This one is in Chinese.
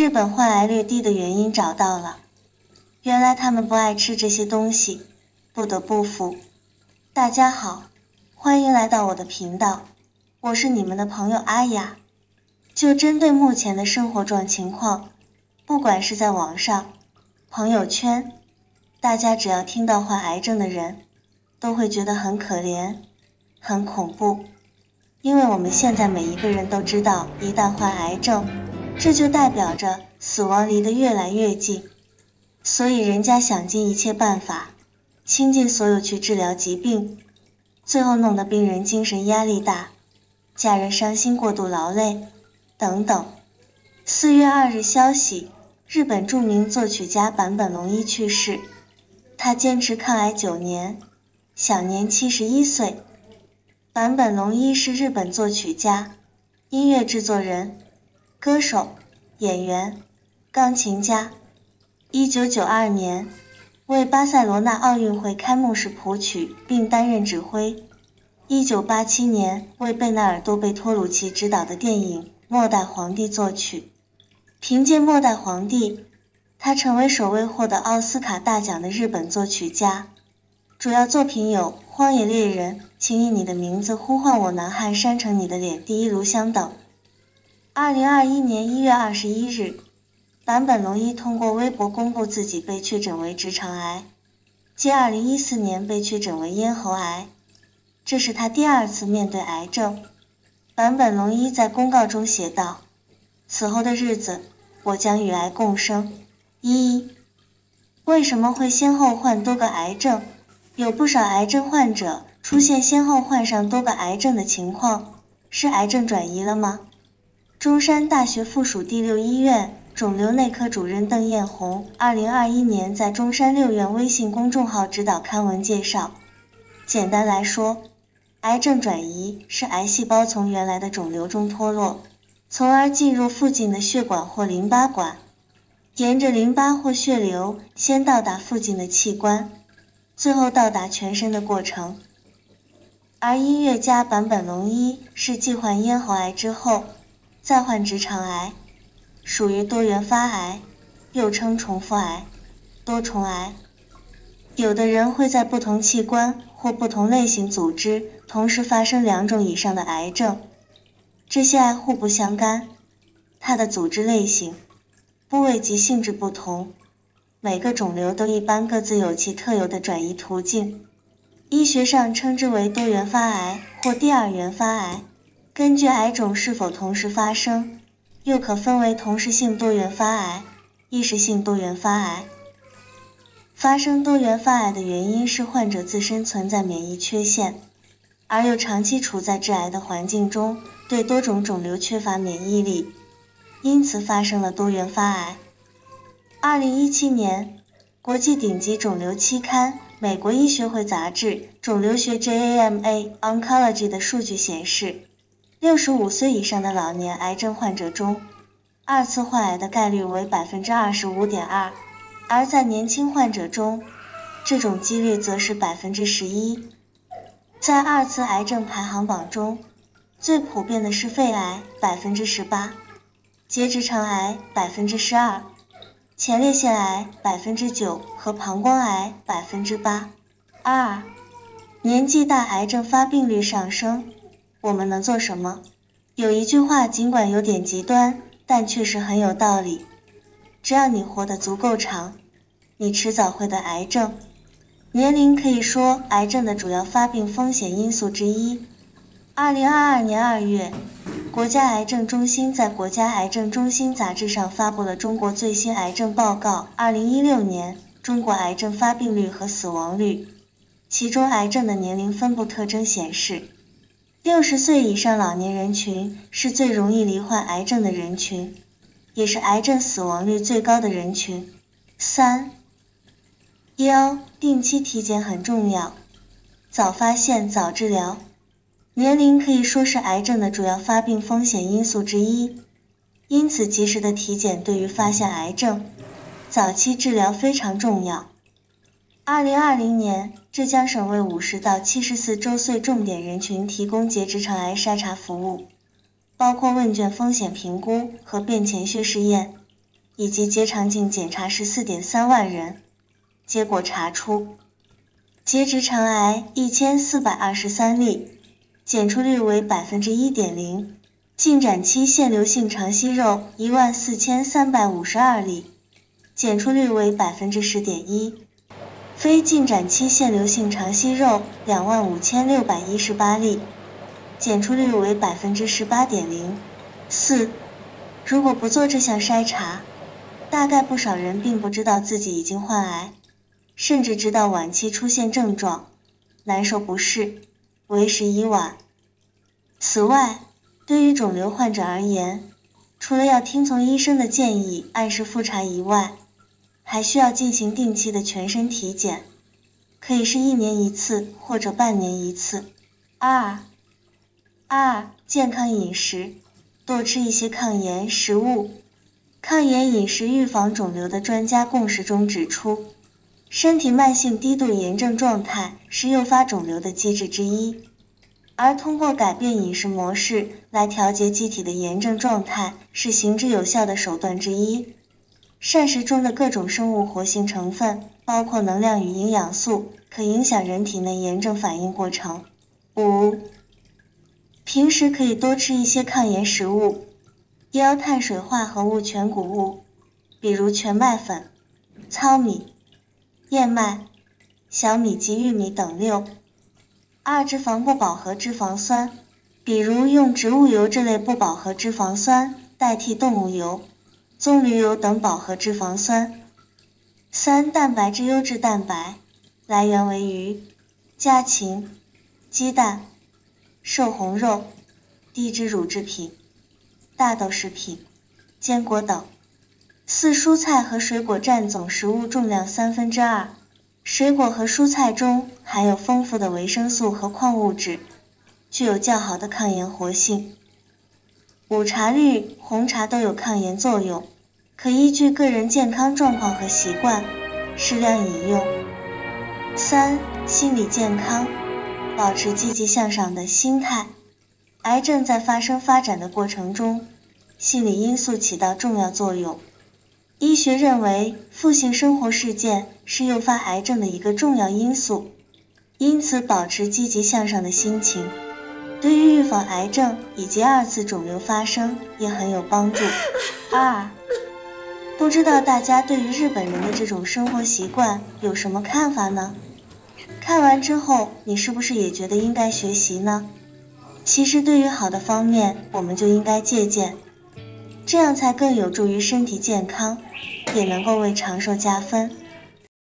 日本患癌率低的原因找到了，原来他们不爱吃这些东西，不得不服。大家好，欢迎来到我的频道，我是你们的朋友阿雅。就针对目前的生活状情况，不管是在网上、朋友圈，大家只要听到患癌症的人，都会觉得很可怜、很恐怖。因为我们现在每一个人都知道，一旦患癌症，这就代表着死亡离得越来越近。所以人家想尽一切办法，倾尽所有去治疗疾病，最后弄得病人精神压力大，家人伤心过度劳累等等。4月2日消息，日本著名作曲家坂本龙一去世，他坚持抗癌9年，享年71岁。坂本龙一是日本作曲家、音乐制作人、歌手、演员、钢琴家。1992年为巴塞罗那奥运会开幕式谱曲并担任指挥。1987年为贝纳尔多贝托鲁奇执导的电影《末代皇帝》作曲。凭借《末代皇帝》，他成为首位获得奥斯卡大奖的日本作曲家。主要作品有《荒野猎人》、请以你的名字呼唤我，南汉山城你的脸、第一炉香等。2021年1月21日，坂本龙一通过微博公布自己被确诊为直肠癌，继2014年被确诊为咽喉癌，这是他第2次面对癌症。坂本龙一在公告中写道：此后的日子，我将与癌共生。为什么会先后患多个癌症？有不少癌症患者出现先后患上多个癌症的情况，是癌症转移了吗？中山大学附属第6医院肿瘤内科主任邓艳红2021年在中山6院微信公众号指导刊文介绍，简单来说，癌症转移是癌细胞从原来的肿瘤中脱落，从而进入附近的血管或淋巴管，沿着淋巴或血流先到达附近的器官，最后到达全身的过程。而音乐家坂本龙一是继患咽喉癌之后，再患直肠癌，属于多元发癌，又称重复癌、多重癌。有的人会在不同器官或不同类型组织同时发生2种以上的癌症，这些癌互不相干，它的组织类型、部位及性质不同，每个肿瘤都一般各自有其特有的转移途径，医学上称之为多元发癌或第2元发癌。根据癌种是否同时发生，又可分为同时性多元发癌、异时性多元发癌。发生多元发癌的原因是患者自身存在免疫缺陷，而又长期处在致癌的环境中，对多种肿瘤缺乏免疫力，因此发生了多元发癌。2017年，国际顶级肿瘤期刊《美国医学会杂志肿瘤学 JAMA Oncology》的数据显示，65岁以上的老年癌症患者中，2次患癌的概率为 25.2%， 而在年轻患者中，这种几率则是 11%。在2次癌症排行榜中，最普遍的是肺癌 18%， 结直肠癌 12%， 前列腺癌 9% 和膀胱癌 8%。年纪大癌症发病率上升，我们能做什么？有一句话尽管有点极端，但确实很有道理。只要你活得足够长，你迟早会得癌症。年龄可以说癌症的主要发病风险因素之一。2022年2月，国家癌症中心在国家癌症中心杂志上发布了中国最新癌症报告2016年中国癌症发病率和死亡率，其中癌症的年龄分布特征显示，60岁以上老年人群是最容易罹患癌症的人群，也是癌症死亡率最高的人群。定期体检很重要，早发现早治疗。年龄可以说是癌症的主要发病风险因素之一，因此及时的体检对于发现癌症、早期治疗非常重要。2020年，浙江省为50到74周岁重点人群提供结直肠癌筛查服务，包括问卷风险评估和便潜血试验。 以及结肠镜检查14.3万人，结果查出结直肠癌1423例，检出率为 1.0%， 进展期腺瘤性肠息肉14352例，检出率为 10.1%， 非进展期腺瘤性肠息肉25618例，检出率为 18.0%。4. 如果不做这项筛查，大概不少人并不知道自己已经患癌，甚至直到晚期出现症状，难受不适，为时已晚。此外，对于肿瘤患者而言，除了要听从医生的建议按时复查以外，还需要进行定期的全身体检，可以是1年1次或者半年1次。2. 健康饮食，多吃一些抗炎食物。抗炎饮食预防肿瘤的专家共识中指出，身体慢性低度炎症状态是诱发肿瘤的机制之一，而通过改变饮食模式来调节机体的炎症状态是行之有效的手段之一。膳食中的各种生物活性成分，包括能量与营养素，可影响人体内炎症反应过程。5. 平时可以多吃一些抗炎食物，高碳水化合物全谷物，比如全麦粉、糙米、燕麦、小米及玉米等。6. 脂肪不饱和脂肪酸，比如用植物油这类不饱和脂肪酸代替动物油、棕榈油等饱和脂肪酸。3. 蛋白质优质蛋白，来源为鱼、家禽、鸡蛋、瘦红肉、低脂乳制品、大豆食品、坚果等。4. 蔬菜和水果占总食物重量2/3，水果和蔬菜中含有丰富的维生素和矿物质，具有较好的抗炎活性。5. 茶绿、红茶都有抗炎作用，可依据个人健康状况和习惯，适量饮用。3. 心理健康，保持积极向上的心态。癌症在发展的过程中，心理因素起到重要作用。医学认为，负性生活事件是诱发癌症的一个重要因素，因此保持积极向上的心情，对于预防癌症以及2次肿瘤发生也很有帮助。2. 不知道大家对于日本人的这种生活习惯有什么看法呢？看完之后，你是不是也觉得应该学习呢？其实对于好的方面，我们就应该借鉴，这样才更有助于身体健康，也能够为长寿加分。